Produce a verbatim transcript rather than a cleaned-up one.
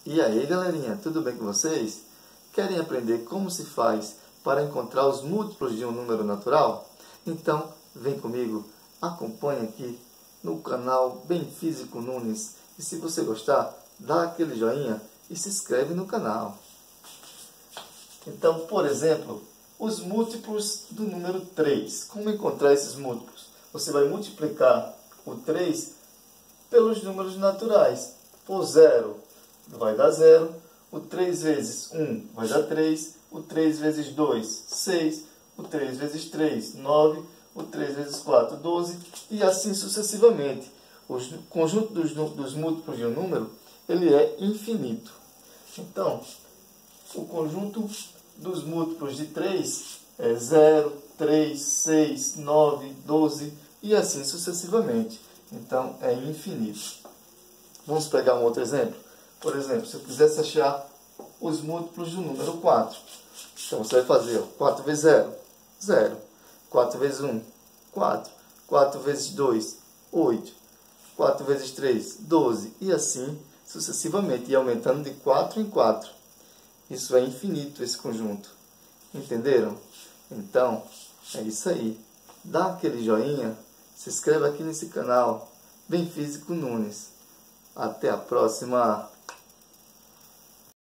E aí, galerinha, tudo bem com vocês? Querem aprender como se faz para encontrar os múltiplos de um número natural? Então, vem comigo, acompanhe aqui no canal Bem Físico Nunes. E se você gostar, dá aquele joinha e se inscreve no canal. Então, por exemplo, os múltiplos do número três. Como encontrar esses múltiplos? Você vai multiplicar o três pelos números naturais. Por zero vai dar zero, o três vezes um vai dar três, o três vezes dois, seis, o três vezes três, nove, o três vezes quatro, doze, e assim sucessivamente. O conjunto dos, dos múltiplos de um número, ele é infinito. Então, o conjunto dos múltiplos de três é zero, três, seis, nove, doze, e assim sucessivamente. Então, é infinito. Vamos pegar um outro exemplo? Por exemplo, se eu quisesse achar os múltiplos do número quatro. Então, você vai fazer ó, quatro vezes zero, zero. quatro vezes um, quatro. quatro vezes dois, oito. quatro vezes três, doze. E assim sucessivamente, e aumentando de quatro em quatro. Isso é infinito, esse conjunto. Entenderam? Então, é isso aí. Dá aquele joinha, se inscreva aqui nesse canal, Bem Físico Nunes. Até a próxima!